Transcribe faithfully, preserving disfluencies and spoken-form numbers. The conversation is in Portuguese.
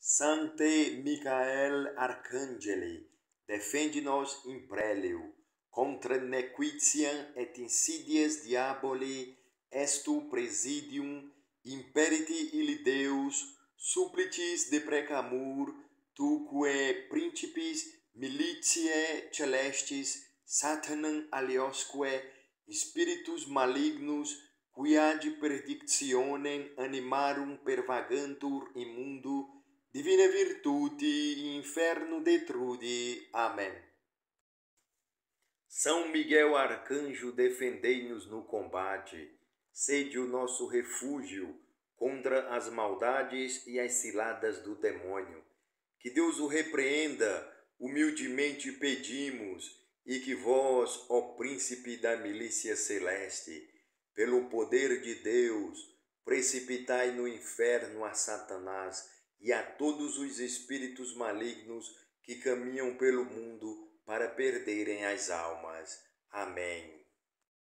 Sancte Michael Arcangeli, defende-nos in prelio, contra nequitiam et insidias diaboli, estu presidium, imperiti illi Deus, supplicis deprecamur, tuque principis militiae celestis, Satanam aliosque, spiritus malignus, qui ad predictionem animarum pervagantur in mundo, divina virtude inferno detrude. Amém. São Miguel Arcanjo, defendei-nos no combate, sede o nosso refúgio contra as maldades e as ciladas do demônio. Que Deus o repreenda, humildemente pedimos, e que vós, ó príncipe da milícia celeste, pelo poder de Deus, precipitai no inferno a Satanás e a todos os espíritos malignos que caminham pelo mundo para perderem as almas. Amém.